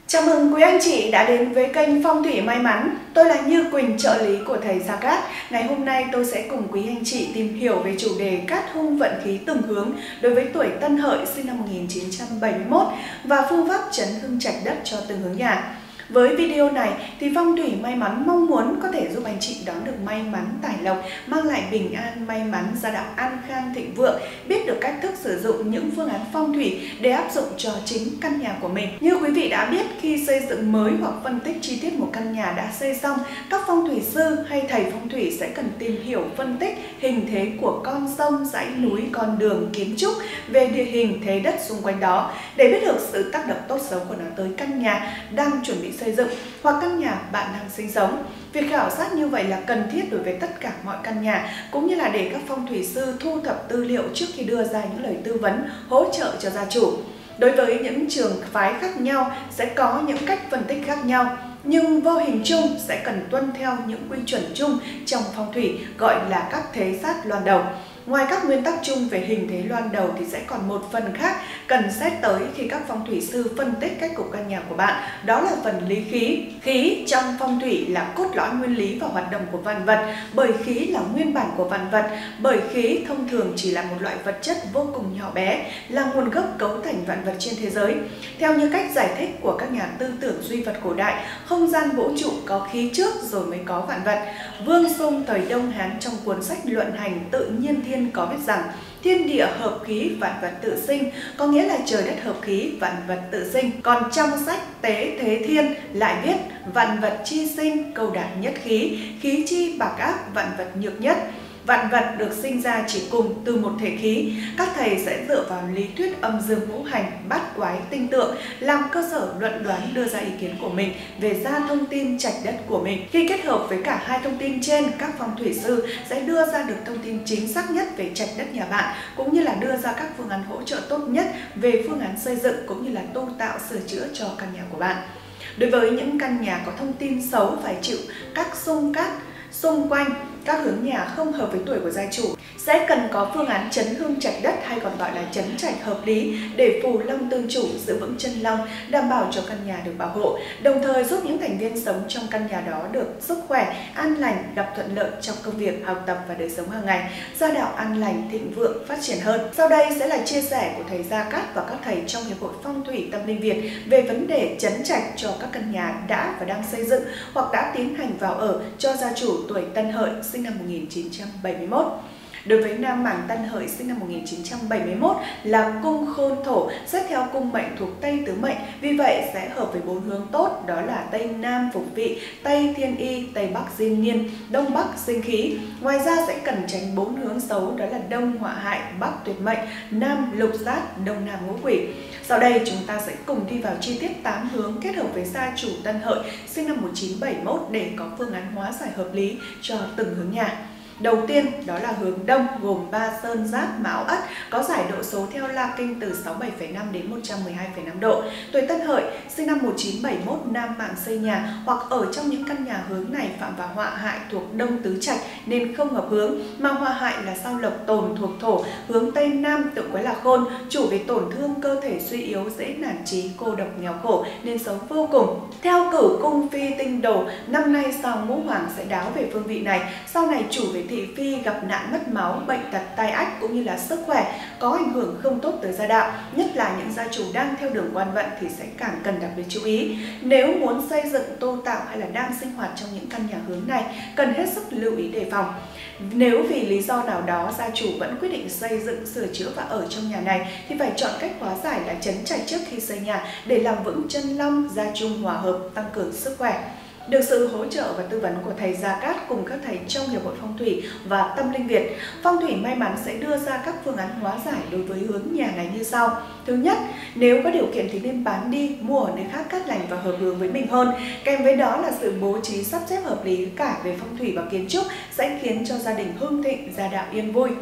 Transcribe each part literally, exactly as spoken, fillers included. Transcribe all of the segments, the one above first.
Chào mừng quý anh chị đã đến với kênh Phong thủy may mắn. Tôi là Như Quỳnh, trợ lý của thầy Gia Cát. Ngày hôm nay tôi sẽ cùng quý anh chị tìm hiểu về chủ đề cát hung vận khí từng hướng đối với tuổi Tân Hợi sinh năm một nghìn chín trăm bảy mươi mốt và phương pháp chấn hưng trạch đất cho từng hướng nhà. Với video này thì Phong thủy may mắn mong muốn có thể giúp anh chị đón được may mắn tài lộc, mang lại bình an, may mắn, gia đạo an khang thịnh vượng, biết được cách thức sử dụng những phương án phong thủy để áp dụng cho chính căn nhà của mình. Như quý vị đã biết, khi xây dựng mới hoặc phân tích chi tiết một căn nhà đã xây xong, các phong thủy sư hay thầy phong thủy sẽ cần tìm hiểu phân tích hình thế của con sông, dãy núi, con đường, kiến trúc về địa hình, thế đất xung quanh đó để biết được sự tác động tốt xấu của nó tới căn nhà đang chuẩn bị xây dựng hoặc căn nhà bạn đang sinh sống. Việc khảo sát như vậy là cần thiết đối với tất cả mọi căn nhà, cũng như là để các phong thủy sư thu thập tư liệu trước khi đưa ra những lời tư vấn hỗ trợ cho gia chủ. Đối với những trường phái khác nhau sẽ có những cách phân tích khác nhau, nhưng vô hình chung sẽ cần tuân theo những quy chuẩn chung trong phong thủy gọi là các thế sát loan đầu. Ngoài các nguyên tắc chung về hình thế loan đầu thì sẽ còn một phần khác cần xét tới khi các phong thủy sư phân tích cách cục căn nhà của bạn, đó là phần lý khí. Khí trong phong thủy là cốt lõi nguyên lý và hoạt động của vạn vật, bởi khí là nguyên bản của vạn vật, bởi khí thông thường chỉ là một loại vật chất vô cùng nhỏ bé, là nguồn gốc cấu thành vạn vật trên thế giới. Theo như cách giải thích của các nhà tư tưởng duy vật cổ đại, không gian vũ trụ có khí trước rồi mới có vạn vật. Vương Sung thời Đông Hán trong cuốn sách Luận Hành Tự Nhiên Thiên có viết rằng thiên địa hợp khí, vạn vật tự sinh, có nghĩa là trời đất hợp khí, vạn vật tự sinh. Còn trong sách Tế Thế Thiên lại viết vạn vật chi sinh, câu đạt nhất khí, khí chi bạc ác, vạn vật nhược nhất. Vạn vật được sinh ra chỉ cùng từ một thể khí. Các thầy sẽ dựa vào lý thuyết âm dương ngũ hành, bát quái, tinh tượng làm cơ sở luận đoán đưa ra ý kiến của mình về ra thông tin trạch đất của mình. Khi kết hợp với cả hai thông tin trên, các phong thủy sư sẽ đưa ra được thông tin chính xác nhất về trạch đất nhà bạn, cũng như là đưa ra các phương án hỗ trợ tốt nhất về phương án xây dựng cũng như là tu tạo sửa chữa cho căn nhà của bạn. Đối với những căn nhà có thông tin xấu phải chịu các xung cát xung quanh, các hướng nhà không hợp với tuổi của gia chủ, sẽ cần có phương án chấn hưng trạch đất hay còn gọi là chấn trạch hợp lý để phù long tương chủ, giữ vững chân long, đảm bảo cho căn nhà được bảo hộ, đồng thời giúp những thành viên sống trong căn nhà đó được sức khỏe, an lành, gặp thuận lợi trong công việc, học tập và đời sống hàng ngày, gia đạo an lành, thịnh vượng, phát triển hơn. Sau đây sẽ là chia sẻ của thầy Gia Cát và các thầy trong Hiệp hội Phong thủy Tâm Linh Việt về vấn đề chấn trạch cho các căn nhà đã và đang xây dựng hoặc đã tiến hành vào ở cho gia chủ tuổi Tân Hợi sinh năm một nghìn chín trăm bảy mươi mốt. Đối với nam mạng Tân Hợi sinh năm một nghìn chín trăm bảy mươi mốt là cung khôn thổ, xét theo cung mệnh thuộc Tây tứ mệnh, vì vậy sẽ hợp với bốn hướng tốt, đó là Tây Nam phục vị, Tây thiên y, Tây Bắc diên niên, Đông Bắc sinh khí. Ngoài ra sẽ cần tránh bốn hướng xấu, đó là Đông họa hại, Bắc tuyệt mệnh, Nam lục sát, Đông Nam ngũ quỷ. Sau đây chúng ta sẽ cùng đi vào chi tiết tám hướng kết hợp với gia chủ Tân Hợi sinh năm một nghìn chín trăm bảy mươi mốt để có phương án hóa giải hợp lý cho từng hướng nhà. Đầu tiên đó là hướng đông gồm Ba Sơn, Giáp, Mão, Ất, có giải độ số theo La Kinh từ sáu mươi bảy phẩy năm đến một trăm mười hai phẩy năm độ. Tuổi Tân Hợi sinh năm một nghìn chín trăm bảy mươi mốt nam mạng xây nhà hoặc ở trong những căn nhà hướng này phạm vào họa hại thuộc Đông tứ trạch nên không hợp hướng, mà họa hại là sao lộc tồn thuộc thổ, hướng Tây Nam tượng quái là khôn, chủ về tổn thương cơ thể suy yếu, dễ nản chí, cô độc nghèo khổ nên xấu vô cùng. Theo cửu cung phi tinh đồ, năm nay sao ngũ hoàng sẽ đáo về phương vị này, sau này chủ về thị phi gặp nạn mất máu, bệnh tật, tai ách cũng như là sức khỏe có ảnh hưởng không tốt tới gia đạo, nhất là những gia chủ đang theo đường quan vận thì sẽ càng cần đặc biệt chú ý. Nếu muốn xây dựng, tu tạo hay là đang sinh hoạt trong những căn nhà hướng này, cần hết sức lưu ý đề phòng. Nếu vì lý do nào đó gia chủ vẫn quyết định xây dựng, sửa chữa và ở trong nhà này thì phải chọn cách hóa giải là chấn trạch trước khi xây nhà để làm vững chân long, gia chung hòa hợp, tăng cường sức khỏe. Được sự hỗ trợ và tư vấn của thầy Gia Cát cùng các thầy trong Hiệp hội Phong thủy và Tâm Linh Việt, Phong thủy may mắn sẽ đưa ra các phương án hóa giải đối với hướng nhà này như sau. Thứ nhất, nếu có điều kiện thì nên bán đi, mua ở nơi khác cát lành và hợp hướng với mình hơn. Kèm với đó là sự bố trí sắp xếp hợp lý cả về phong thủy và kiến trúc sẽ khiến cho gia đình hưng thịnh, gia đạo yên vui.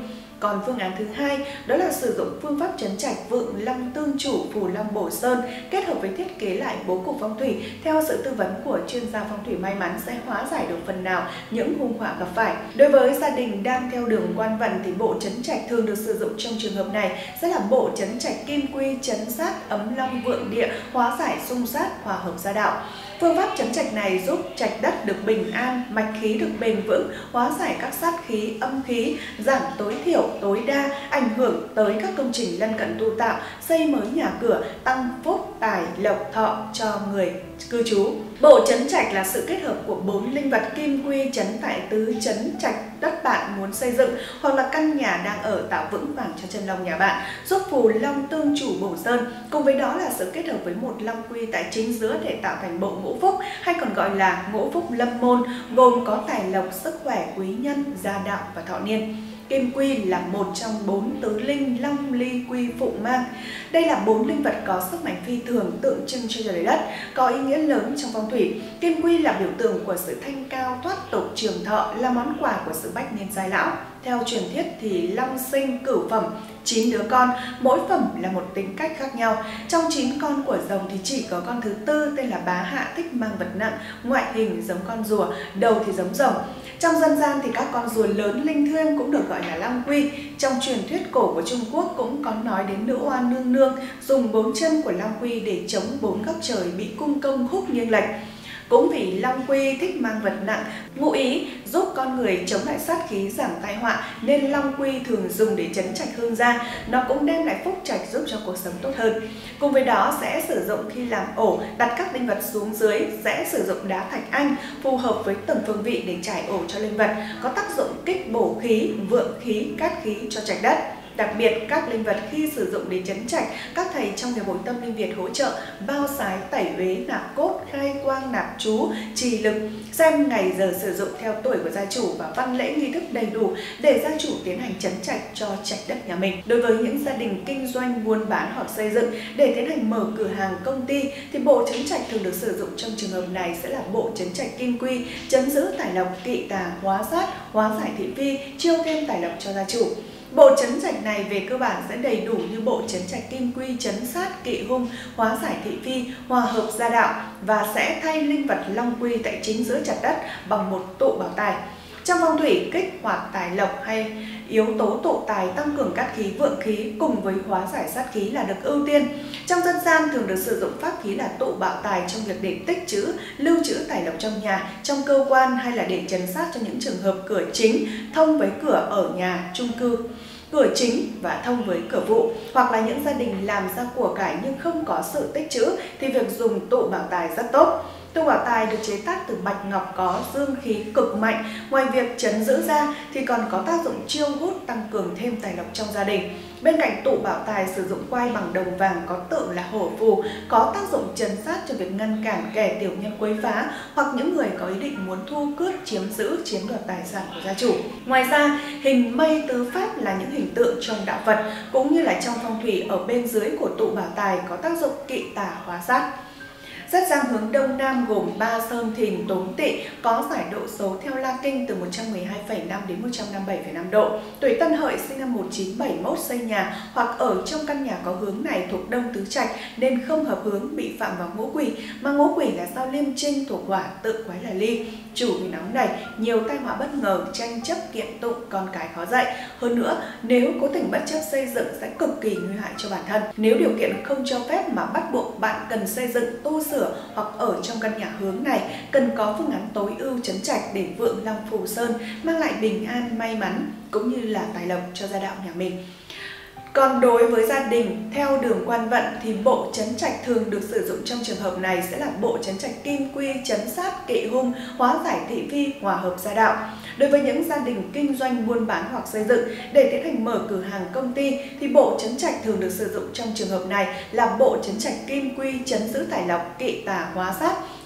Còn phương án thứ hai đó là sử dụng phương pháp trấn trạch vượng long tương chủ phù long bổ sơn kết hợp với thiết kế lại bố cục phong thủy theo sự tư vấn của chuyên gia phong thủy may mắn sẽ hóa giải được phần nào những hung họa gặp phải. Đối với gia đình đang theo đường quan vận thì bộ trấn trạch thường được sử dụng trong trường hợp này sẽ là bộ trấn trạch kim quy trấn sát ấm long vượng địa, hóa giải xung sát, hòa hợp gia đạo. Phương pháp trấn trạch này giúp trạch đất được bình an, mạch khí được bền vững, hóa giải các sát khí, âm khí, giảm tối thiểu, tối đa, ảnh hưởng tới các công trình lân cận tu tạo, xây mới nhà cửa, tăng phúc, tài, lộc, thọ cho người cư trú. Bộ trấn trạch là sự kết hợp của bốn linh vật kim quy trấn tại tứ trấn trạch đất bạn muốn xây dựng hoặc là căn nhà đang ở tạo vững vàng cho chân long nhà bạn, giúp phù long tương chủ bổ sơn. Cùng với đó là sự kết hợp với một long quy tại chính giữa để tạo thành bộ ngũ phúc hay còn gọi là ngũ phúc lâm môn, gồm có tài lộc, sức khỏe, quý nhân, gia đạo và thọ niên. Kim quy là một trong bốn tứ linh long ly quy phụng mang. Đây là bốn linh vật có sức mạnh phi thường tượng trưng cho trời đất, có ý nghĩa lớn trong phong thủy. Kim quy là biểu tượng của sự thanh cao, thoát tục, trường thọ, là món quà của sự bách niên giai lão. Theo truyền thuyết thì long sinh cửu phẩm, chín đứa con, mỗi phẩm là một tính cách khác nhau. Trong chín con của rồng thì chỉ có con thứ tư tên là bá hạ thích mang vật nặng, ngoại hình giống con rùa, đầu thì giống rồng. Trong dân gian thì các con rùa lớn linh thiêng cũng được gọi là long quy. Trong truyền thuyết cổ của Trung Quốc cũng có nói đến nữ oa nương nương dùng bốn chân của long quy để chống bốn góc trời bị cung công húc nghiêng lệch. Cũng vì long quy thích mang vật nặng, ngụ ý giúp con người chống lại sát khí, giảm tai họa nên long quy thường dùng để trấn trạch hương gia. Nó cũng đem lại phúc trạch giúp cho cuộc sống tốt hơn. Cùng với đó sẽ sử dụng khi làm ổ, đặt các linh vật xuống dưới, sẽ sử dụng đá thạch anh phù hợp với từng phương vị để trải ổ cho linh vật, có tác dụng kích bổ khí, vượng khí, cát khí cho trạch đất. Đặc biệt, các linh vật khi sử dụng để trấn trạch, các thầy trong Hiệp hội Tâm Linh Việt hỗ trợ bao sái, tẩy uế, nạp cốt, khai quang, nạp chú, trì lực, xem ngày giờ sử dụng theo tuổi của gia chủ và văn lễ nghi thức đầy đủ để gia chủ tiến hành trấn trạch cho trạch đất nhà mình. Đối với những gia đình kinh doanh, buôn bán hoặc xây dựng để tiến hành mở cửa hàng, công ty thì bộ trấn trạch thường được sử dụng trong trường hợp này sẽ là bộ trấn trạch kim quy, trấn giữ tài lộc, kỵ tà, hóa sát, hóa giải thị phi, chiêu thêm tài lộc cho gia chủ. Bộ trấn trạch này về cơ bản sẽ đầy đủ như bộ trấn trạch kim quy, trấn sát, kỵ hung, hóa giải thị phi, hòa hợp gia đạo và sẽ thay linh vật long quy tại chính giữa chặt đất bằng một tụ bảo tài. Trong phong thủy, kích hoạt tài lộc hay yếu tố tụ tài tăng cường cát khí, vượng khí cùng với hóa giải sát khí là được ưu tiên. Trong dân gian thường được sử dụng pháp khí là tụ bảo tài trong việc để tích trữ, lưu trữ tài lộc trong nhà, trong cơ quan hay là để trấn sát cho những trường hợp cửa chính thông với cửa ở nhà, chung cư, cửa chính và thông với cửa vụ, hoặc là những gia đình làm ra của cải nhưng không có sự tích trữ thì việc dùng tụ bảo tài rất tốt. Tụ bảo tài được chế tác từ bạch ngọc có dương khí cực mạnh, ngoài việc trấn giữ ra thì còn có tác dụng chiêu hút, tăng cường thêm tài lộc trong gia đình. Bên cạnh tụ bảo tài sử dụng quai bằng đồng vàng có tượng là hổ phù, có tác dụng trấn sát cho việc ngăn cản kẻ tiểu nhân quấy phá hoặc những người có ý định muốn thu cướp, chiếm giữ, chiếm đoạt tài sản của gia chủ. Ngoài ra, hình mây tứ pháp là những hình tượng trong đạo Phật cũng như là trong phong thủy ở bên dưới của tụ bảo tài có tác dụng kỵ tà hóa sát. Sát giang hướng Đông Nam gồm ba sơn thìn tốn tỵ, có giải độ số theo La Kinh từ một trăm mười hai phẩy năm đến một trăm năm mươi bảy phẩy năm độ. Tuổi Tân Hợi sinh năm một nghìn chín trăm bảy mươi mốt xây nhà hoặc ở trong căn nhà có hướng này thuộc Đông Tứ Trạch nên không hợp hướng, bị phạm vào ngũ quỷ, mà ngũ quỷ là sao liêm trinh thuộc hỏa, tự quái là ly. Chủ vì nóng này, nhiều tai họa bất ngờ, tranh chấp kiện tụng, con cái khó dạy. Hơn nữa, nếu cố tình bất chấp xây dựng sẽ cực kỳ nguy hại cho bản thân. Nếu điều kiện không cho phép mà bắt buộc bạn cần xây dựng, tu sửa hoặc ở trong căn nhà hướng này, cần có phương án tối ưu trấn trạch để vượng long phù sơn, mang lại bình an, may mắn cũng như là tài lộc cho gia đạo nhà mình. Còn đối với gia đình theo đường quan vận thì bộ trấn trạch thường được sử dụng trong trường hợp này sẽ là bộ trấn trạch kim quy, trấn sát, kỵ hung, hóa giải thị phi, hòa hợp gia đạo. Đối với những gia đình kinh doanh, buôn bán hoặc xây dựng để tiến hành mở cửa hàng, công ty thì bộ trấn trạch thường được sử dụng trong trường hợp này là bộ trấn trạch kim quy, trấn giữ tài lộc, kỵ tà, hóa sát,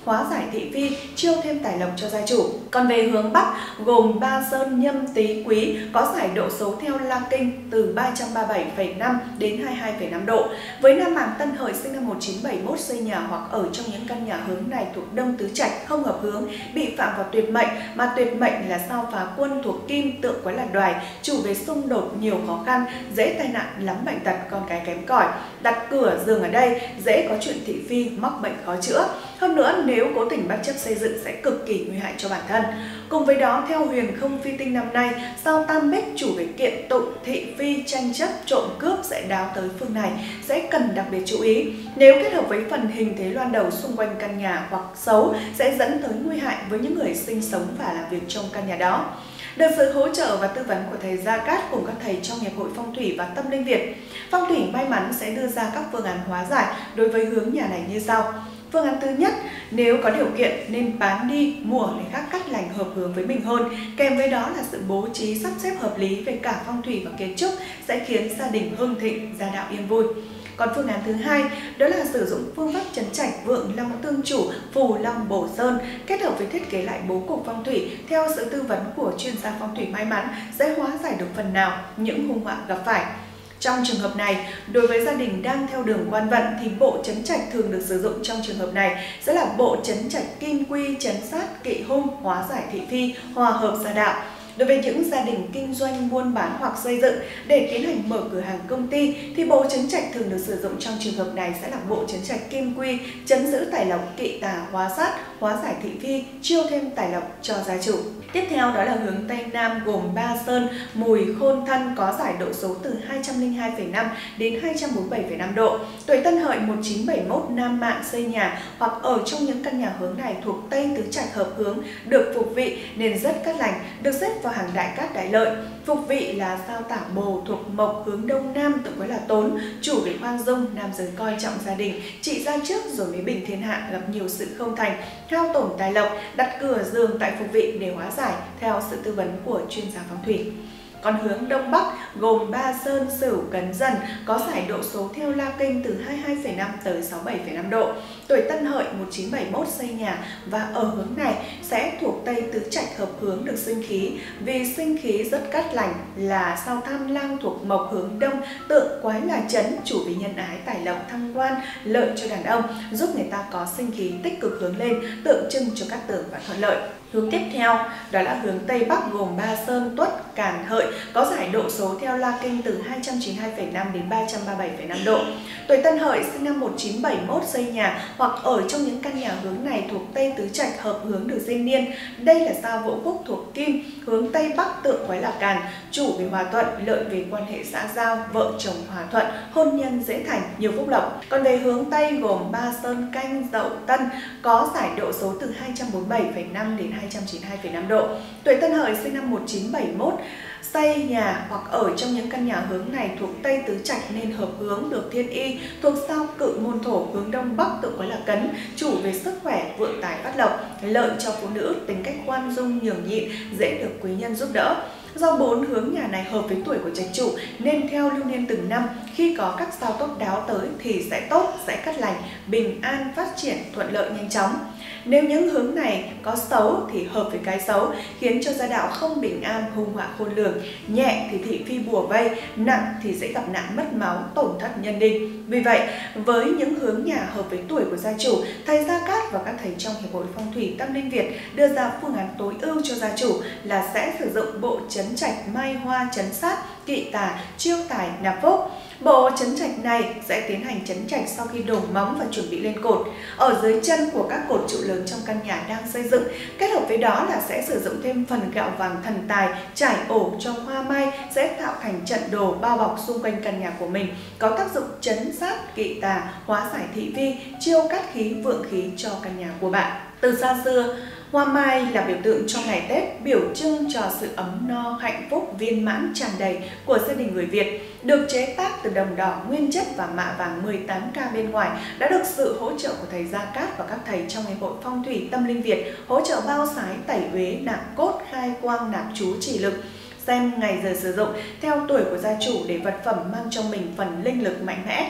hóa giải thị phi, chiêu thêm tài lộc cho gia chủ. Còn về hướng Bắc gồm Ba Sơn, Nhâm, Tý, Quý có giải độ số theo La Kinh từ ba trăm ba mươi bảy phẩy năm đến hai mươi hai phẩy năm độ. Với nam mạng Tân Hợi sinh năm một nghìn chín trăm bảy mươi mốt xây nhà hoặc ở trong những căn nhà hướng này thuộc Đông Tứ Trạch không hợp hướng, bị phạm vào tuyệt mệnh, mà tuyệt mệnh là sao phá quân thuộc Kim, tượng quái là Đoài, chủ về xung đột, nhiều khó khăn, dễ tai nạn, lắm bệnh tật, con cái kém cỏi. Đặt cửa giường ở đây dễ có chuyện thị phi, mắc bệnh khó chữa. Hơn nữa, nếu cố tình bất chấp xây dựng sẽ cực kỳ nguy hại cho bản thân. Cùng với đó, theo huyền không phi tinh năm nay, sao tam bích chủ về kiện tụng, thị phi, tranh chấp, trộm cướp sẽ đáo tới phương này, sẽ cần đặc biệt chú ý. Nếu kết hợp với phần hình thế loan đầu xung quanh căn nhà hoặc xấu sẽ dẫn tới nguy hại với những người sinh sống và làm việc trong căn nhà đó. Được sự hỗ trợ và tư vấn của thầy Gia Cát cùng các thầy trong Hiệp hội Phong thủy và Tâm linh Việt, Phong thủy may mắn sẽ đưa ra các phương án hóa giải đối với hướng nhà này như sau. Phương án thứ nhất, nếu có điều kiện nên bán đi, mua để khác cắt lành hợp hướng với mình hơn, kèm với đó là sự bố trí sắp xếp hợp lý về cả phong thủy và kiến trúc sẽ khiến gia đình hưng thịnh, gia đạo yên vui. Còn phương án thứ hai, đó là sử dụng phương pháp trấn trạch vượng long tương chủ, phù long bổ sơn, kết hợp với thiết kế lại bố cục phong thủy theo sự tư vấn của chuyên gia phong thủy may mắn sẽ hóa giải được phần nào những hung họa gặp phải. Trong trường hợp này, đối với gia đình đang theo đường quan vận thì bộ trấn trạch thường được sử dụng trong trường hợp này sẽ là bộ trấn trạch kim quy, trấn sát, kỵ hung, hóa giải thị phi, hòa hợp gia đạo. Đối với những gia đình kinh doanh, buôn bán hoặc xây dựng để tiến hành mở cửa hàng công ty thì bộ trấn trạch thường được sử dụng trong trường hợp này sẽ là bộ trấn trạch kim quy, trấn giữ tài lộc, kỵ tà, hóa sát, hóa giải thị phi, chiêu thêm tài lộc cho gia chủ. Tiếp theo đó là hướng Tây Nam gồm Ba Sơn, Mùi, Khôn, Thân có giải độ số từ hai trăm lẻ hai phẩy năm đến hai trăm bốn mươi bảy phẩy năm độ. Tuổi Tân Hợi một nghìn chín trăm bảy mươi mốt nam mạng xây nhà hoặc ở trong những căn nhà hướng này thuộc Tây Tứ Trạch hợp hướng, được phục vị nên rất cát lành, được xếp vào hàng đại cát đại lợi. Phục vị là sao Tả Bồ thuộc Mộc hướng Đông Nam, tượng quái là Tốn, chủ về khoan dung, nam giới coi trọng gia đình, trị gia trước rồi mới bình thiên hạ, gặp nhiều sự không thành, hao tổn tài lộc, đặt cửa giường tại phục vị để hóa giải theo sự tư vấn của chuyên gia phong thủy. Còn hướng Đông Bắc gồm Ba Sơn, Sửu, Cấn, Dần có giải độ số theo La Kinh từ hai mươi hai phẩy năm tới sáu mươi bảy phẩy năm độ. Tuổi Tân Hợi một nghìn chín trăm bảy mươi mốt xây nhà và ở hướng này sẽ thuộc Tây Tứ Trạch hợp hướng, được sinh khí. Vì sinh khí rất cát lành là sao Tham Lang thuộc Mộc hướng Đông, tượng quái là Chấn, chủ về nhân ái, tài lộc, thăng quan, lợi cho đàn ông, giúp người ta có sinh khí tích cực hướng lên, tượng trưng cho cát tường và thuận lợi. Hướng tiếp theo đó là hướng Tây Bắc gồm Ba Sơn, Tuất, Càn, Hợi có giải độ số theo La Kinh từ hai trăm chín mươi hai phẩy năm đến ba trăm ba mươi bảy phẩy năm độ. Tuổi Tân Hợi sinh năm một nghìn chín trăm bảy mươi mốt xây nhà hoặc ở trong những căn nhà hướng này thuộc Tây Tứ Trạch hợp hướng, được diên niên. Đây là sao Vũ Phúc thuộc Kim, hướng Tây Bắc, tượng quái là Càn, chủ về hòa thuận, lợi về quan hệ xã giao, vợ chồng hòa thuận, hôn nhân dễ thành, nhiều phúc lộc. Còn về hướng Tây gồm Ba Sơn, Canh, Dậu, Tân có giải độ số từ hai trăm bốn mươi bảy phẩy năm đến hai trăm chín mươi hai phẩy năm độ. Tuổi Tân Hợi sinh năm một nghìn chín trăm bảy mươi mốt xây nhà hoặc ở trong những căn nhà hướng này thuộc Tây Tứ Trạch nên hợp hướng, được thiên y, thuộc sao Cự Môn Thổ hướng Đông Bắc, tượng quái là Cấn, chủ về sức khỏe, vượng tài phát lộc, lợi cho phụ nữ, tính cách khoan dung, nhường nhịn, dễ được quý nhân giúp đỡ. Do bốn hướng nhà này hợp với tuổi của trạch chủ nên theo lưu niên từng năm, khi có các sao tốt đáo tới thì sẽ tốt, sẽ cát lành, bình an, phát triển, thuận lợi nhanh chóng. Nếu những hướng này có xấu thì hợp với cái xấu, khiến cho gia đạo không bình an, hung họa khôn lường, nhẹ thì thị phi bùa vây, nặng thì sẽ gặp nạn mất máu, tổn thất nhân đinh. Vì vậy, với những hướng nhà hợp với tuổi của gia chủ, thầy Gia Cát và các thầy trong Hiệp hội Phong thủy Tâm linh Việt đưa ra phương án tối ưu cho gia chủ là sẽ sử dụng bộ trấn trạch mai hoa trấn sát, kỵ tà, chiêu tài, nạp phúc. Bộ trấn trạch này sẽ tiến hành trấn trạch sau khi đổ móng và chuẩn bị lên cột ở dưới chân của các cột trụ lớn trong căn nhà đang xây dựng. Kết hợp với đó là sẽ sử dụng thêm phần gạo vàng thần tài trải ổ cho hoa mai sẽ tạo thành trận đồ bao bọc xung quanh căn nhà của mình, có tác dụng trấn sát, kỵ tà, hóa giải thị phi, chiêu cát khí, vượng khí cho căn nhà của bạn. Từ xa xưa, hoa mai là biểu tượng cho ngày Tết, biểu trưng cho sự ấm no, hạnh phúc, viên mãn, tràn đầy của gia đình người Việt. Được chế tác từ đồng đỏ nguyên chất và mạ vàng mười tám K bên ngoài, đã được sự hỗ trợ của thầy Gia Cát và các thầy trong Hiệp hội Phong thủy Tâm linh Việt hỗ trợ bao sái, tẩy uế, nạp cốt, khai quang, nạp chú, chỉ lực. Xem ngày giờ sử dụng theo tuổi của gia chủ để vật phẩm mang trong mình phần linh lực mạnh mẽ.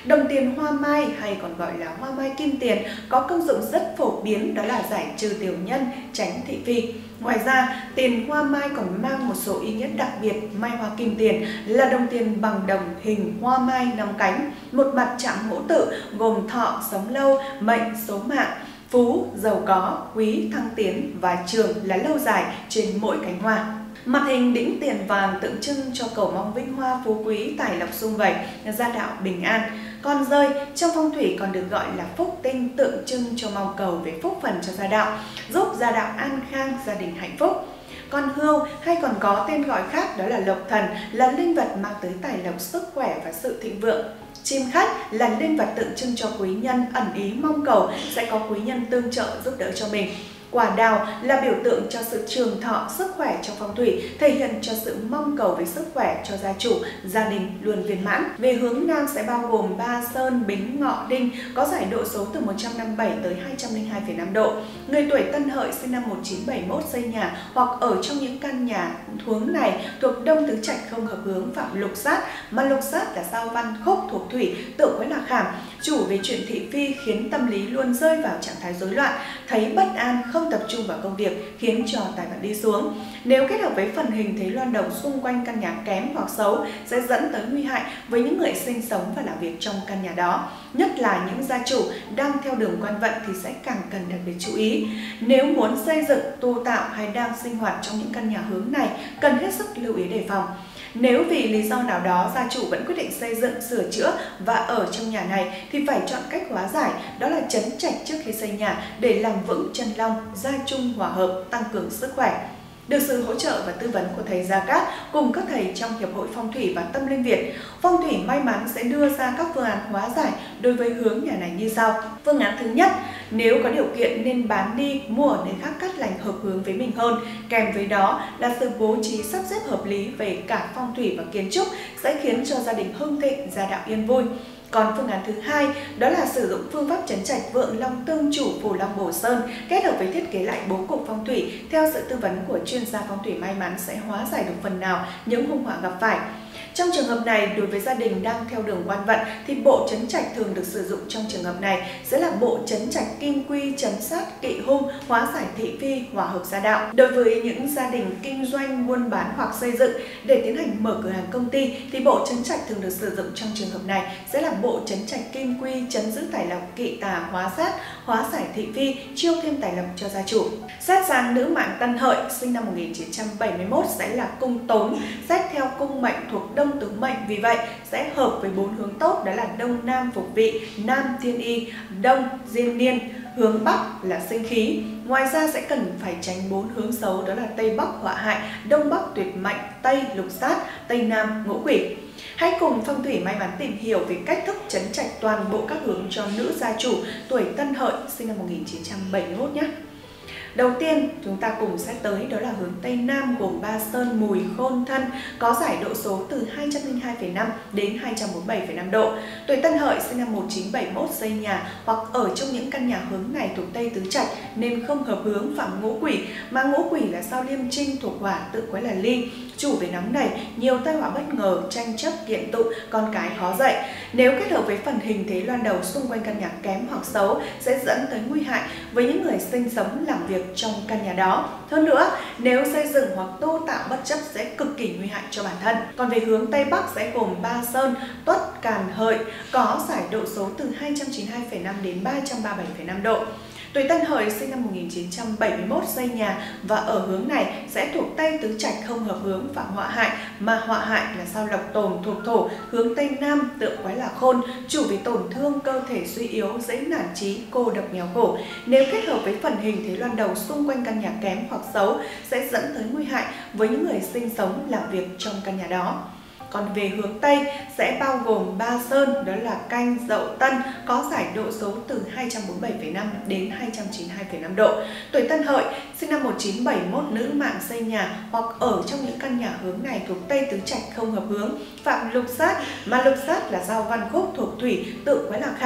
Đồng tiền hoa mai hay còn gọi là hoa mai kim tiền có công dụng rất phổ biến, đó là giải trừ tiểu nhân, tránh thị phi. Ngoài ra, tiền hoa mai còn mang một số ý nghĩa đặc biệt. Mai hoa kim tiền là đồng tiền bằng đồng hình hoa mai năm cánh, một mặt chạm mẫu tự gồm thọ, sống lâu, mệnh, số mạng, phú, giàu có, quý, thăng tiến và trường là lâu dài trên mỗi cánh hoa. Mặt hình đĩnh tiền vàng tượng trưng cho cầu mong vinh hoa phú quý, tài lộc sum vầy, gia đạo bình an. Con rơi trong phong thủy còn được gọi là phúc tinh, tượng trưng cho mong cầu về phúc phần cho gia đạo, giúp gia đạo an khang, gia đình hạnh phúc. Con hươu hay còn có tên gọi khác đó là lộc thần, là linh vật mang tới tài lộc, sức khỏe và sự thịnh vượng. Chim khách là linh vật tượng trưng cho quý nhân, ẩn ý mong cầu sẽ có quý nhân tương trợ giúp đỡ cho mình. Quả đào là biểu tượng cho sự trường thọ, sức khỏe trong phong thủy, thể hiện cho sự mong cầu về sức khỏe cho gia chủ, gia đình luôn viên mãn. Về hướng nam sẽ bao gồm Ba Sơn, Bính, Ngọ, Đinh, có giải độ số từ một trăm năm mươi bảy tới hai trăm lẻ hai phẩy năm độ. Người tuổi Tân Hợi sinh năm một nghìn chín trăm bảy mươi mốt xây nhà hoặc ở trong những căn nhà hướng này thuộc đông tứ trạch không hợp hướng phạm lục sát, mà lục sát là sao văn khúc thuộc thủy, tượng với lạc khảm, chủ về chuyện thị phi, khiến tâm lý luôn rơi vào trạng thái rối loạn, thấy bất an, không tập trung vào công việc, khiến cho tài vận đi xuống. Nếu kết hợp với phần hình thế loan đồng xung quanh căn nhà kém hoặc xấu sẽ dẫn tới nguy hại với những người sinh sống và làm việc trong căn nhà đó. Nhất là những gia chủ đang theo đường quan vận thì sẽ càng cần đặc biệt chú ý. Nếu muốn xây dựng, tu tạo hay đang sinh hoạt trong những căn nhà hướng này, cần hết sức lưu ý đề phòng. Nếu vì lý do nào đó gia chủ vẫn quyết định xây dựng, sửa chữa và ở trong nhà này thì phải chọn cách hóa giải, đó là trấn trạch trước khi xây nhà để làm vững chân long, gia chung hòa hợp, tăng cường sức khỏe. Được sự hỗ trợ và tư vấn của thầy Gia Cát cùng các thầy trong Hiệp hội Phong thủy và Tâm linh Việt, Phong thủy may mắn sẽ đưa ra các phương án hóa giải đối với hướng nhà này như sau. Phương án thứ nhất, nếu có điều kiện nên bán đi, mua ở nơi khác cát lành hợp hướng với mình hơn. Kèm với đó là sự bố trí sắp xếp hợp lý về cả phong thủy và kiến trúc sẽ khiến cho gia đình hưng thịnh, gia đạo yên vui. Còn phương án thứ hai đó là sử dụng phương pháp trấn trạch vượng long tương chủ phù long bổ sơn kết hợp với thiết kế lại bố cục phong thủy theo sự tư vấn của chuyên gia phong thủy may mắn sẽ hóa giải được phần nào những hung họa gặp phải. Trong trường hợp này, đối với gia đình đang theo đường quan vận thì bộ trấn trạch thường được sử dụng trong trường hợp này sẽ là bộ trấn trạch kim quy, trấn sát, kỵ hung, hóa giải thị phi, hòa hợp gia đạo. Đối với những gia đình kinh doanh, buôn bán hoặc xây dựng để tiến hành mở cửa hàng công ty thì bộ trấn trạch thường được sử dụng trong trường hợp này sẽ là bộ trấn trạch kim quy, trấn giữ tài lộc, kỵ tà, hóa sát, hóa giải thị phi, chiêu thêm tài lộc cho gia chủ. Xét sang nữ mạng Tân Hợi sinh năm một nghìn chín trăm bảy mươi mốt sẽ là cung tốn, xét theo cung mệnh thuộc đông tứ mệnh, vì vậy sẽ hợp với bốn hướng tốt, đó là đông nam phục vị, nam thiên y, đông diên niên, hướng bắc là sinh khí. Ngoài ra sẽ cần phải tránh bốn hướng xấu, đó là tây bắc họa hại, đông bắc tuyệt mệnh, tây lục sát, tây nam ngũ quỷ. Hãy cùng Phong thủy may mắn tìm hiểu về cách thức trấn trạch toàn bộ các hướng cho nữ gia chủ tuổi Tân Hợi sinh năm một nghìn chín trăm bảy mươi mốt nhé. Đầu tiên, chúng ta cùng xét tới đó là hướng Tây Nam gồm Ba Sơn, Mùi, Khôn, Thân, có giải độ số từ hai trăm lẻ hai phẩy năm đến hai trăm bốn mươi bảy phẩy năm độ. Tuổi Tân Hợi sinh năm một nghìn chín trăm bảy mươi mốt xây nhà hoặc ở trong những căn nhà hướng này thuộc Tây Tứ Trạch nên không hợp hướng phạm ngũ quỷ, mà ngũ quỷ là sao Liêm Trinh thuộc hỏa, tự quái là Ly. Chủ về nóng này, nhiều tai họa bất ngờ, tranh chấp, kiện tụng, con cái khó dạy. Nếu kết hợp với phần hình thế loan đầu xung quanh căn nhà kém hoặc xấu sẽ dẫn tới nguy hại với những người sinh sống làm việc trong căn nhà đó. Hơn nữa, nếu xây dựng hoặc tu tạo bất chấp sẽ cực kỳ nguy hại cho bản thân. Còn về hướng Tây Bắc sẽ gồm Ba Sơn, Tuất, Càn, Hợi, có giải độ số từ hai trăm chín mươi hai phẩy năm đến ba trăm ba mươi bảy phẩy năm độ. Tuổi Tân Hợi sinh năm một nghìn chín trăm bảy mươi mốt xây nhà và ở hướng này sẽ thuộc Tây Tứ Trạch không hợp hướng phạm họa hại, mà họa hại là sao Lộc Tồn thuộc thổ, hướng Tây Nam tượng quái là Khôn, chủ vì tổn thương cơ thể suy yếu, dễ nản chí, cô độc nghèo khổ. Nếu kết hợp với phần hình thế loan đầu xung quanh căn nhà kém hoặc xấu sẽ dẫn tới nguy hại với những người sinh sống làm việc trong căn nhà đó. Còn về hướng Tây sẽ bao gồm Ba Sơn, đó là Canh, Dậu, Tân, có giải độ số từ hai trăm bốn mươi bảy phẩy năm đến hai trăm chín mươi hai phẩy năm độ. Tuổi Tân Hợi sinh năm một nghìn chín trăm bảy mươi mốt nữ mạng xây nhà hoặc ở trong những căn nhà hướng này thuộc Tây Tứ Trạch không hợp hướng phạm lục sát, mà lục sát là sao Văn Khúc thuộc thủy, tự quái là khảm,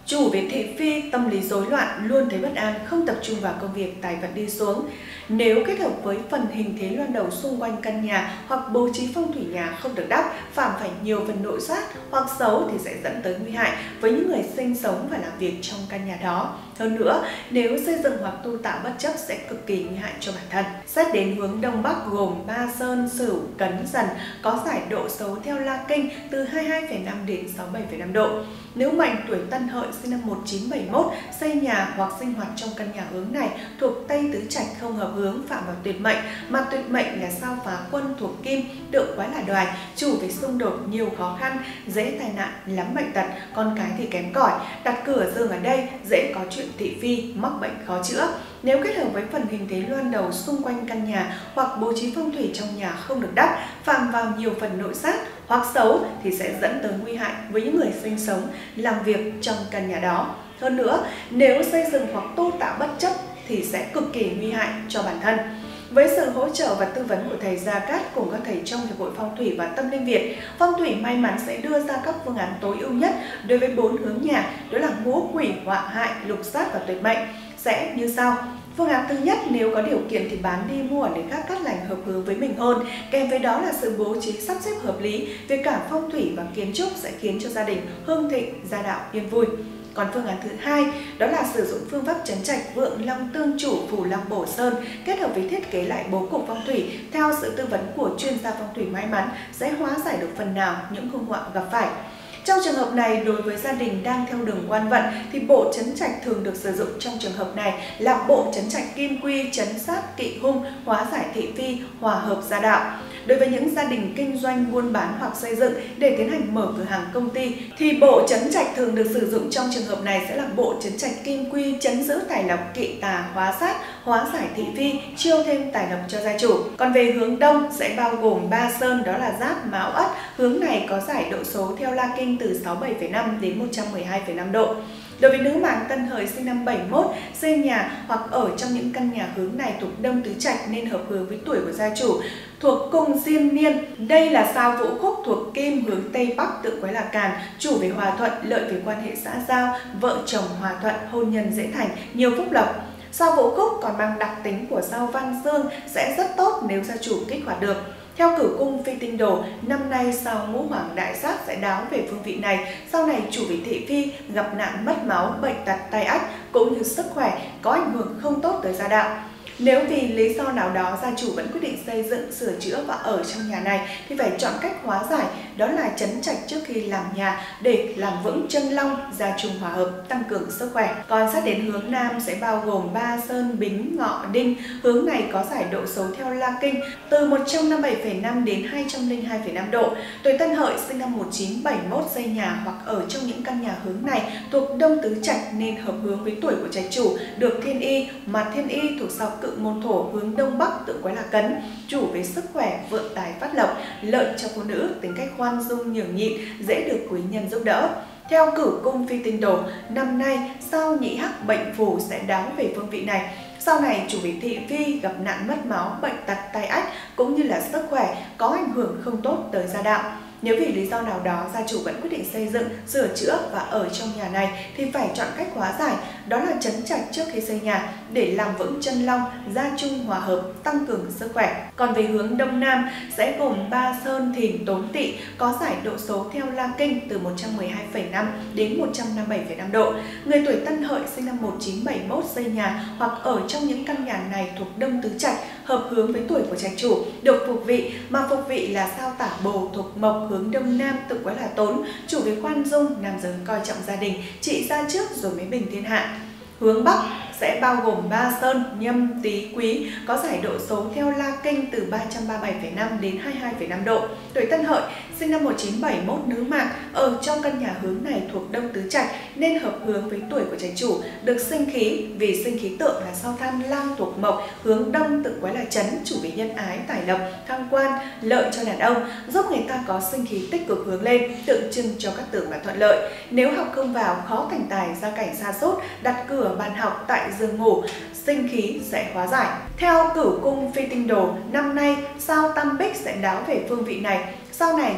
Chủ về thị phi, tâm lý rối loạn, luôn thấy bất an, không tập trung vào công việc, tài vận đi xuống. Nếu kết hợp với phần hình thế loan đầu xung quanh căn nhà hoặc bố trí phong thủy nhà không được đắp, phạm phải nhiều phần nội sát hoặc xấu thì sẽ dẫn tới nguy hại với những người sinh sống và làm việc trong căn nhà đó. Hơn nữa, nếu xây dựng hoặc tu tạo bất chấp sẽ cực kỳ nguy hại cho bản thân. Xét đến hướng Đông Bắc gồm Ba Sơn, Sửu, Cấn, Dần, có giải độ xấu theo La Kinh từ hai mươi hai phẩy năm đến sáu mươi bảy phẩy năm độ. Nếu mệnh tuổi Tân Hợi sinh năm một nghìn chín trăm bảy mươi mốt xây nhà hoặc sinh hoạt trong căn nhà hướng này thuộc Tây Tứ Trạch không hợp hướng, phạm vào tuyệt mệnh, mà tuyệt mệnh là sao phá quân thuộc Kim, tượng quái là Đoài, chủ về xung đột, nhiều khó khăn, dễ tai nạn, lắm bệnh tật, con cái thì kém cỏi, đặt cửa giường ở đây dễ có chuyện thị phi, mắc bệnh khó chữa. Nếu kết hợp với phần hình thế loan đầu xung quanh căn nhà hoặc bố trí phong thủy trong nhà không được đắp, phạm vào nhiều phần nội sát hoặc xấu thì sẽ dẫn tới nguy hại với những người sinh sống, làm việc trong căn nhà đó. Hơn nữa, nếu xây dựng hoặc tu tạo bất chấp thì sẽ cực kỳ nguy hại cho bản thân. Với sự hỗ trợ và tư vấn của thầy Gia Cát cùng các thầy trong Hiệp hội Phong thủy và Tâm linh Việt, Phong thủy may mắn sẽ đưa ra các phương án tối ưu nhất đối với bốn hướng nhà, đó là ngũ quỷ, họa hại, lục sát và tuyệt mệnh. Sẽ như sau. Phương án thứ nhất, nếu có điều kiện thì bán đi mua ở nơi khác cát lành hợp hướng với mình hơn, kèm với đó là sự bố trí sắp xếp hợp lý về cả phong thủy và kiến trúc sẽ khiến cho gia đình hưng thịnh, gia đạo yên vui. Còn phương án thứ hai, đó là sử dụng phương pháp trấn trạch vượng long tương chủ phù long bổ sơn kết hợp với thiết kế lại bố cục phong thủy theo sự tư vấn của chuyên gia phong thủy may mắn sẽ hóa giải được phần nào những hung họa gặp phải. Trong trường hợp này, đối với gia đình đang theo đường quan vận thì bộ trấn trạch thường được sử dụng trong trường hợp này là bộ trấn trạch kim quy, trấn sát, kỵ hung, hóa giải thị phi, hòa hợp gia đạo. Đối với những gia đình kinh doanh, buôn bán hoặc xây dựng để tiến hành mở cửa hàng công ty thì bộ trấn trạch thường được sử dụng trong trường hợp này sẽ là bộ trấn trạch kim quy, trấn giữ tài lộc, kỵ tà, hóa sát, hóa giải thị phi, chiêu thêm tài lộc cho gia chủ. Còn về hướng Đông sẽ bao gồm Ba Sơn, đó là Giáp, Mão, Ất. Hướng này có giải độ số theo La Kinh từ sáu mươi bảy phẩy năm đến một trăm mười hai phẩy năm độ. Đối với nữ mạng Tân Hợi sinh năm bảy mươi mốt, xây nhà hoặc ở trong những căn nhà hướng này thuộc Đông Tứ Trạch nên hợp hướng với tuổi của gia chủ, thuộc cung Diêm Niên. Đây là sao Vũ Khúc thuộc Kim, hướng Tây Bắc, tượng quái là Càn, chủ về hòa thuận, lợi về quan hệ xã giao, vợ chồng hòa thuận, hôn nhân dễ thành, nhiều phúc lộc. Sao Vũ Khúc còn mang đặc tính của sao Văn Dương sẽ rất tốt nếu gia chủ kích hoạt được. Theo cửu cung phi tinh đồ, năm nay sao Ngũ Hoàng đại sát sẽ đáo về phương vị này, sau này chủ về thị phi, gặp nạn mất máu, bệnh tật, tai ách cũng như sức khỏe có ảnh hưởng không tốt tới gia đạo. Nếu vì lý do nào đó gia chủ vẫn quyết định xây dựng, sửa chữa và ở trong nhà này thì phải chọn cách hóa giải, đó là trấn trạch trước khi làm nhà để làm vững chân long, gia chung hòa hợp, tăng cường sức khỏe. Còn xét đến hướng Nam sẽ bao gồm Ba Sơn, Bính, Ngọ, Đinh. Hướng này có giải độ số theo La Kinh từ một trăm năm mươi bảy phẩy năm đến hai trăm lẻ hai phẩy năm độ. Tuổi Tân Hợi sinh năm một nghìn chín trăm bảy mươi mốt xây nhà hoặc ở trong những căn nhà hướng này thuộc Đông Tứ Trạch nên hợp hướng với tuổi của trạch chủ, được thiên y, mà thiên y thuộc sao Cự Môn Thổ, hướng Đông Bắc, tượng quái là Cấn, chủ về sức khỏe, vượng tài phát lộc, lợi cho phụ nữ, tính cách khoan dung nhường nhịn, dễ được quý nhân giúp đỡ. Theo cửu cung phi tinh đồ, năm nay sao Nhị Hắc bệnh phù sẽ đáo về phương vị này. Sau này chủ về thị phi, gặp nạn mất máu, bệnh tật, tai ách cũng như là sức khỏe có ảnh hưởng không tốt tới gia đạo. Nếu vì lý do nào đó gia chủ vẫn quyết định xây dựng, sửa chữa và ở trong nhà này thì phải chọn cách hóa giải, đó là trấn trạch trước khi xây nhà để làm vững chân long, gia chung hòa hợp, tăng cường sức khỏe. Còn về hướng Đông Nam sẽ gồm Ba Sơn, Thìn, Tốn, Tỵ, có giải độ số theo La Kinh từ một trăm mười hai phẩy năm đến một trăm năm mươi bảy phẩy năm độ. Người tuổi Tân Hợi sinh năm một nghìn chín trăm bảy mươi mốt xây nhà hoặc ở trong những căn nhà này thuộc Đông Tứ Trạch, hợp hướng với tuổi của trạch chủ, được phục vị, mà phục vị là sao Tả Bồ thuộc Mộc, hướng Đông Nam, tượng quái là Tốn, chủ về khoan dung, nam giới coi trọng gia đình, trị gia trước rồi mới bình thiên hạ. Hướng Bắc sẽ bao gồm Ba Sơn, Nhâm, Tý, Quý, có giải độ số theo La Kinh từ ba trăm ba mươi bảy phẩy năm đến hai mươi hai phẩy năm độ. Tuổi Tân Hợi sinh năm một nghìn chín trăm bảy mươi mốt nữ mạng ở trong căn nhà hướng này thuộc Đông Tứ Trạch nên hợp hướng với tuổi của trạch chủ, được sinh khí, vì sinh khí tượng là sao Tham Lang thuộc Mộc, hướng Đông, tượng quái là Chấn, chủ về nhân ái, tài lộc, thăng quan, lợi cho đàn ông, giúp người ta có sinh khí tích cực hướng lên, tượng trưng cho các tưởng là thuận lợi. Nếu học không vào, khó thành tài, gia cảnh sa sút, đặt cửa bàn học tại giường ngủ, sinh khí sẽ hóa giải. Theo cửu cung phi tinh đồ, năm nay sao Tam Bích sẽ đáo về phương vị này. Sau này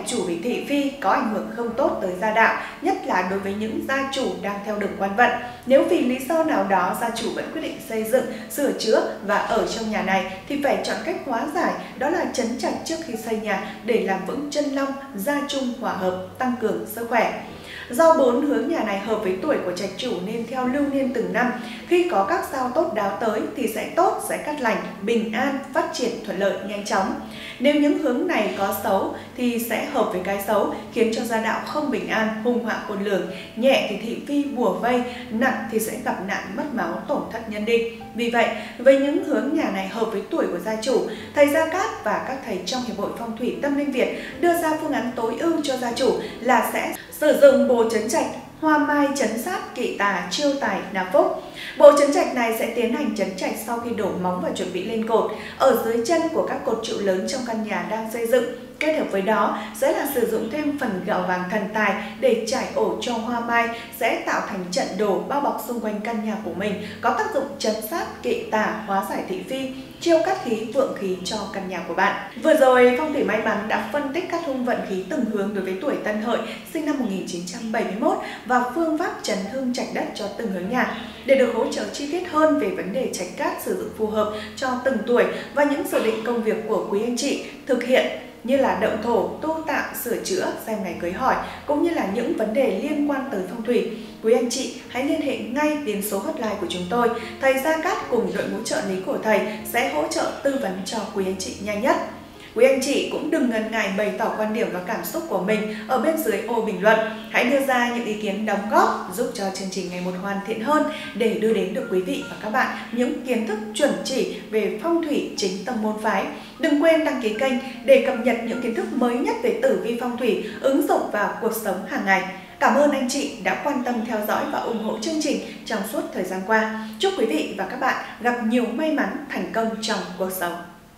chủ về thị phi có ảnh hưởng không tốt tới gia đạo, nhất là đối với những gia chủ đang theo đường quan vận. Nếu vì lý do nào đó gia chủ vẫn quyết định xây dựng, sửa chữa và ở trong nhà này thì phải chọn cách hóa giải, đó là trấn trạch trước khi xây nhà để làm vững chân long, gia chung hòa hợp, tăng cường sức khỏe. Do bốn hướng nhà này hợp với tuổi của trạch chủ nên theo lưu niên từng năm, khi có các sao tốt đáo tới thì sẽ tốt, sẽ cát lành, bình an, phát triển thuận lợi nhanh chóng. Nếu những hướng này có xấu thì sẽ hợp với cái xấu, khiến cho gia đạo không bình an, hung họa khôn lường, nhẹ thì thị phi bủa vây, nặng thì sẽ gặp nạn mất máu, tổn thất nhân định. Vì vậy, với những hướng nhà này hợp với tuổi của gia chủ, thầy Gia Cát và các thầy trong Hiệp hội Phong thủy Tâm Linh Việt đưa ra phương án tối ưu cho gia chủ là sẽ sử dụng bồ trấn trạch, hoa mai trấn sát, kỵ tà, chiêu tài, nạp phúc. Bộ trấn trạch này sẽ tiến hành trấn trạch sau khi đổ móng và chuẩn bị lên cột, ở dưới chân của các cột trụ lớn trong căn nhà đang xây dựng. Kết hợp với đó sẽ là sử dụng thêm phần gạo vàng thần tài để trải ổ cho hoa mai, sẽ tạo thành trận đồ bao bọc xung quanh căn nhà của mình, có tác dụng trấn sát, kỵ tà, hóa giải thị phi, chiêu cát khí, vượng khí cho căn nhà của bạn. Vừa rồi, Phong thủy may mắn đã phân tích các hung vận khí từng hướng đối với tuổi Tân Hợi sinh năm một nghìn chín trăm bảy mươi mốt và phương pháp trấn hưng trạch đất cho từng hướng nhà. Để được hỗ trợ chi tiết hơn về vấn đề trạch cát sử dụng phù hợp cho từng tuổi và những dự định công việc của quý anh chị thực hiện như là động thổ, tu tạo, sửa chữa, xem ngày cưới hỏi, cũng như là những vấn đề liên quan tới phong thủy, quý anh chị hãy liên hệ ngay đến số hotline của chúng tôi. Thầy Gia Cát cùng đội ngũ trợ lý của thầy sẽ hỗ trợ tư vấn cho quý anh chị nhanh nhất. Quý anh chị cũng đừng ngần ngại bày tỏ quan điểm và cảm xúc của mình ở bên dưới ô bình luận. Hãy đưa ra những ý kiến đóng góp giúp cho chương trình ngày một hoàn thiện hơn để đưa đến được quý vị và các bạn những kiến thức chuẩn chỉ về phong thủy chính tông môn phái. Đừng quên đăng ký kênh để cập nhật những kiến thức mới nhất về tử vi phong thủy ứng dụng vào cuộc sống hàng ngày. Cảm ơn anh chị đã quan tâm theo dõi và ủng hộ chương trình trong suốt thời gian qua. Chúc quý vị và các bạn gặp nhiều may mắn, thành công trong cuộc sống.